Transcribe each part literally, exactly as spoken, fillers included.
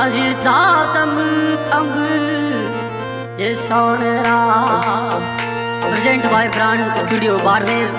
हरि जादम थंब जे सोनरा present by brand studio Barmer.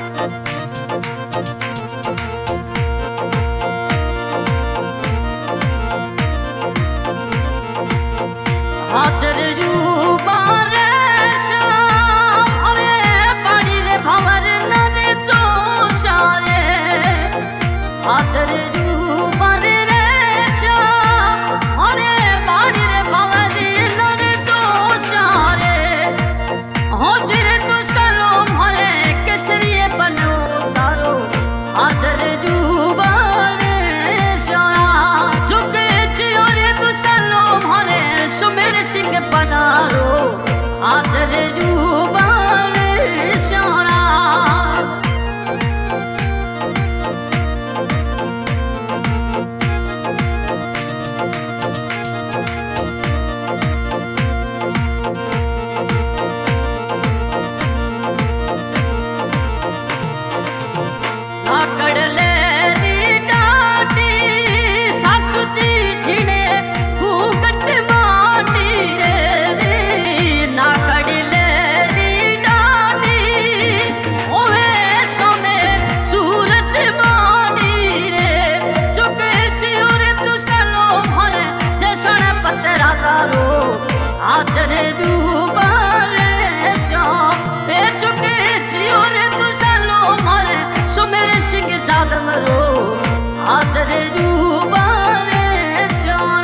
हाथर रूपा रे श्याम हरे पाड़ी रे भंवर नदे जोशा रे। हाथर रूपा रे श्याम हरे पाड़ी रे भंवर नदे जोशा रे। हाथर तू सलो हरे केसरिए बनो सारो। हाथर रूपा रे श्याम झुके चियोरे तू सलो हरे सुमेर सिंह बनारो। हाथर रूपा रे श्याम हाथर रूपा रे श्याम ए चुके जियो रे तू सालो मारे सुमेर सिंह जादम रो। हाथर रूपा रे श्याम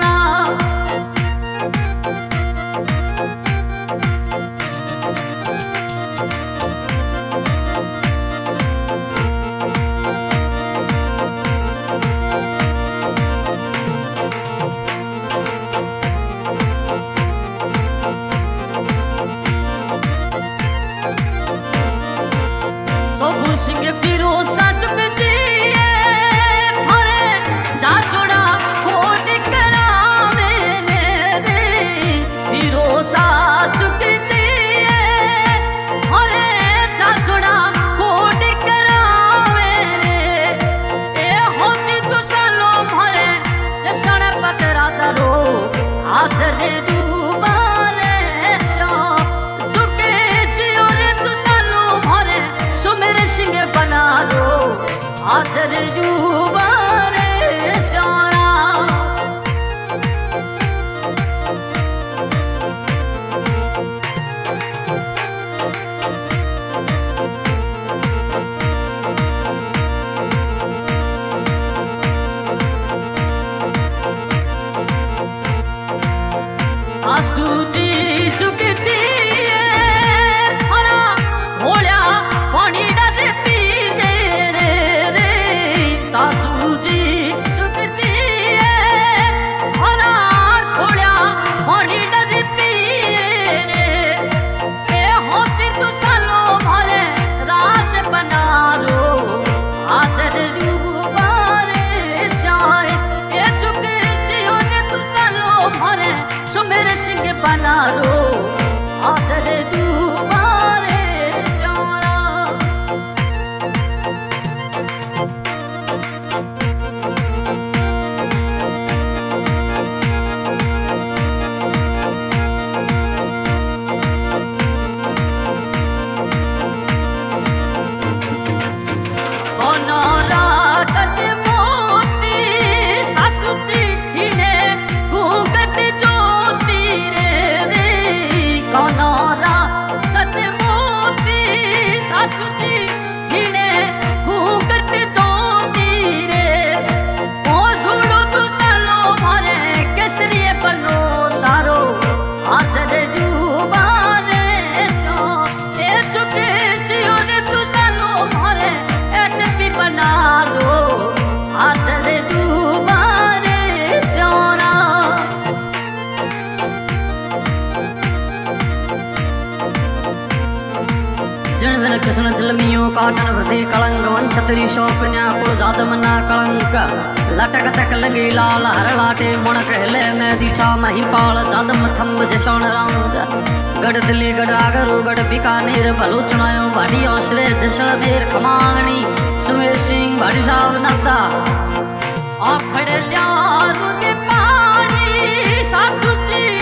सबू सिंह पीरो साचुक जिए थारे जा जोड़ा खोट करावे रे। पीरो साचुक जिए थारे जा जोड़ा खोट करावे रे। ए होती तू सालो भरे ए सण पत राजा रो। हाथर रूपा रे श्याम झुके जियो रे तू सालो भरे सुमेर सिंह बना लो। हाथर रूपा रे श्याम सासू जी चुक जिए थारा होल्या पानी डर पी दे रे रे। सासू जी चुक जिए थारा होल्या पानी डर पी रे। ए होती तू सालो भरे राज बना लो। हाथर रूपा रे श्याम ए चुक जियो रे तू सालो भरे सुमेर सिंह बना लो। हाथर रूपा रे श्याम कृष्ण जलमियो काटन वृद्धि कलंक वंशतरी शोपन्या कुल दादमना कलंक लटक तक लगी लाल हर लाटे मुणक हिले में दीठा महिपाल जादम थंब जसोन राम। गढ़ दिल्ली गढ़ आगरू गढ़ बीकानेर भलो चुनायो भाटी आश्रय जैसलमेर खमांगनी सुमेर सिंह भाटी साहब नद्दा आखड़ लिया पानी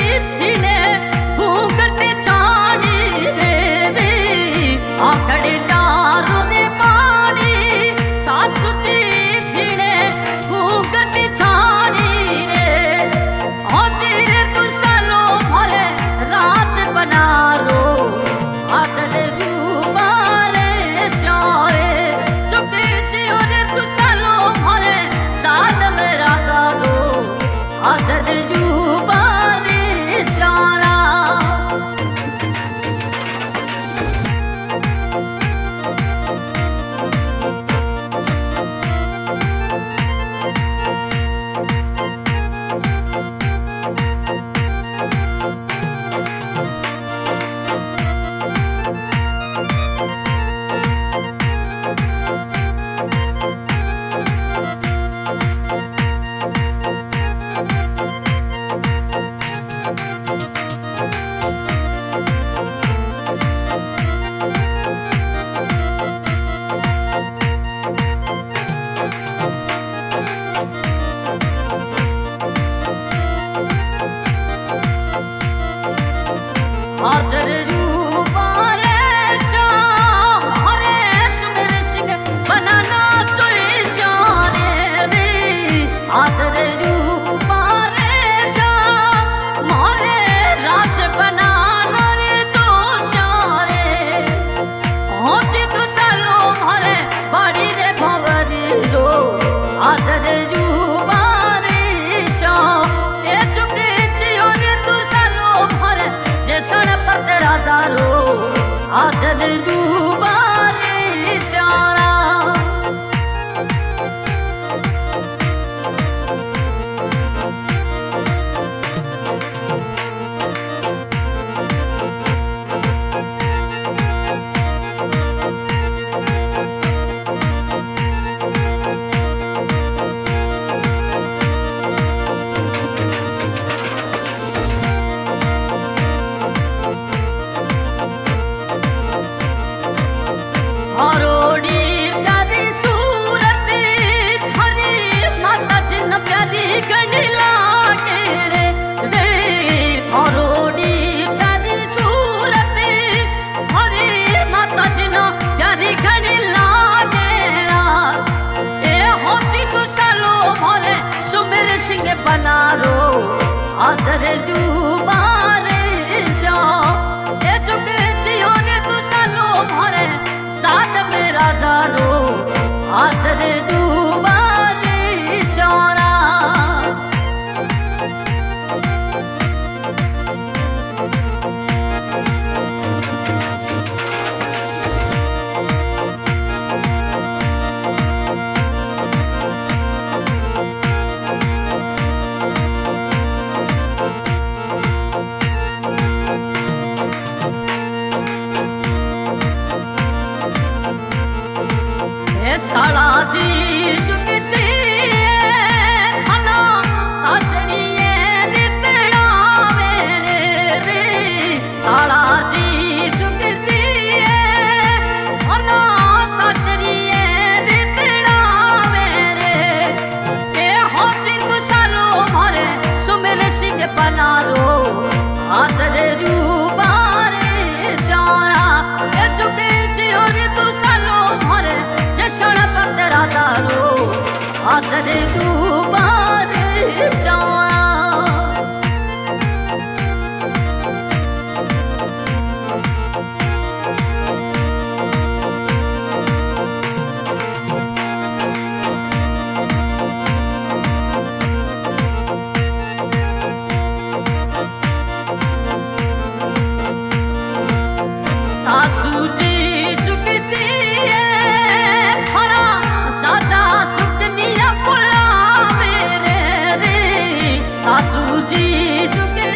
छीने भूगट छाड़ी रे रे आखड़े लारो ने पानी सासु जी छीने भूगट छाड़ी रे औजीर तू सालो भरे रात बना लो आदर रूपारे शारे चुके चियोर तू सालो भरे साद में राजा रो आदर रूपारे शारा आदर रूपारे श्याम हरे सुमेर सिंह बनाना चोई श्यारे रे आदर रूपारे श्याम हरे राज बनाना रे तो श्यारे होती तू सालो हरे बड़ी रे भवरी रो आदर रूपारे श्याम ए चुके चियो रे तू सालो भरे जैसन पत राजा रो आदर रूपारे शारा सिंह बना रो आदर रूपारे श्याम ए चुके जियो ने तू सालो भरे साथ में राजा रो आदर रूपारे श्यारा साला जी चुके खाना सासरिए दितड़ा मेरे रे साला जी चुके खाना सासरिए दितड़ा मेरे ए होती तू सालो भरे सुमेर सिंह बना रो आदर रूपारे शारा ए चुके जियो रे तू सालो भरे जैसन पत राजा रो आदर रूपारे शारा सासू जी चुके थारा चाचा सुकनिया पुला मेरे रे सासू जी चुके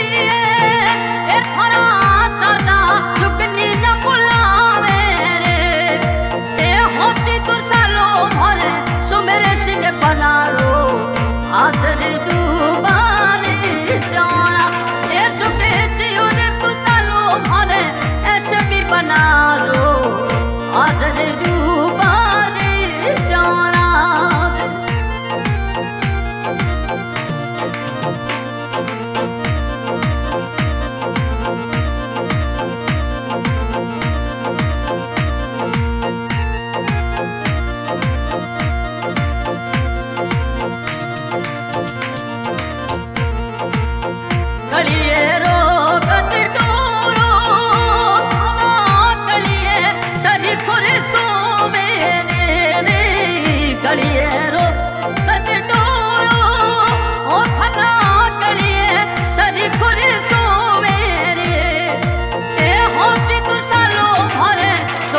थारा चाचा सुकनिया पुला मेरे ए होती तू सालो भरे सुमेर सिंह बना रो आदर रूपारे शारा ए चुके जियो रे तू सालो भरे ऐसे भी बना रो आदर रूपारे शारा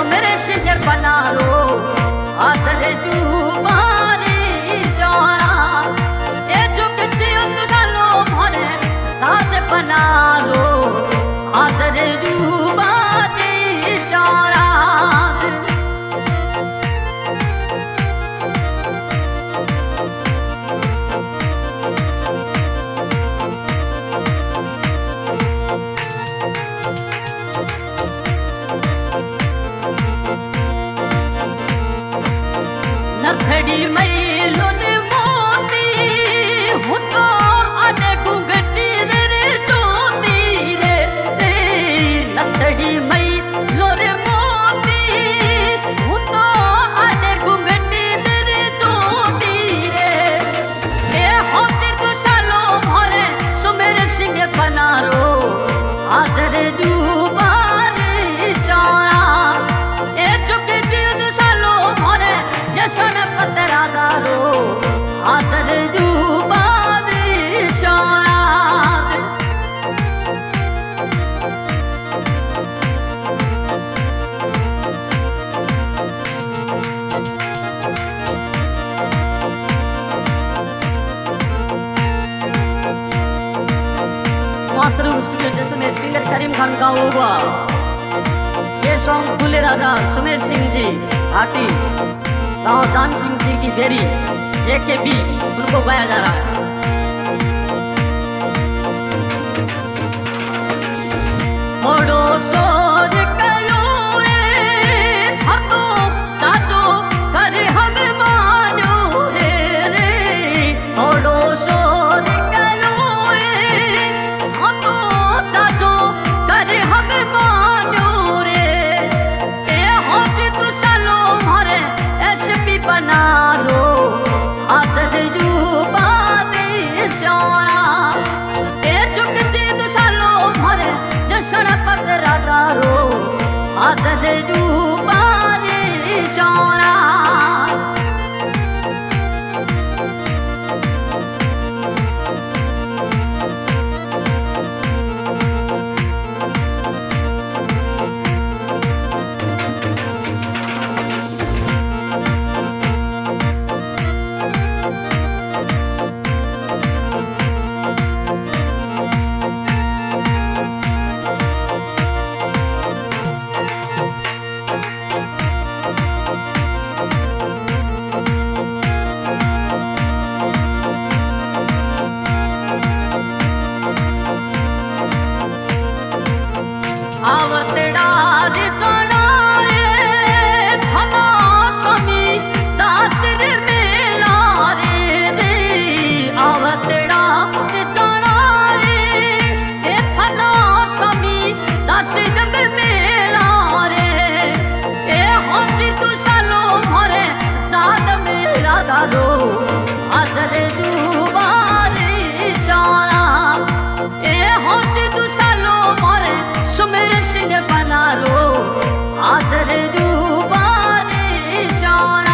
सुमेर सिंह बनारो आदरे दुबारे इशारा ए जुग चियुत सालो भरे ताज बनारो आदरे दुबारे इशारा नथड़ी मैलुन मोती हूँ तो आने घूंघटी रे चोती रे नथड़ी मैलुन मोती हूँ तो आने घूंघटी रे चोती रे ए होती तू सालो भरे सुमेर सिंह बनारो आदर दुबारे इशारा ए चुक जिद सालो भरे जशन पत राजा रो आदर दुबारे इशारा master studio Jaisalmer singer Karim Khan का होगा ये सॉन्ग दूल्हे राजा सुमेर सिंह जी भाटी गाँव जान सिंह जी की बेरी जेके बी उनको गाया जा रहा है। मोड़ो सोर कयो रे थातो चाचो करे हम मानो रे रे मोड़ो सोर कयो रे थातो चाचो करे हम मानो रे ए होती तू सालो भरे एसपी बना लो आदर दुबारे इशारा ए चुक जिद सालो भरे जशन पत राजा रो आदर दुबारे इशारा आवतड़ा रे चढ़ा रे थना स्वामी दास रे मेला रे रे आवतड़ा रे चढ़ा रे थना स्वामी दास रे मेला रे ए होती तू सालो भरे साद में राजा रो आदर दुबारे इशारा ए होती तू सालो भरे सुमेर सिंह बनारो आदर दुबारे इशारा।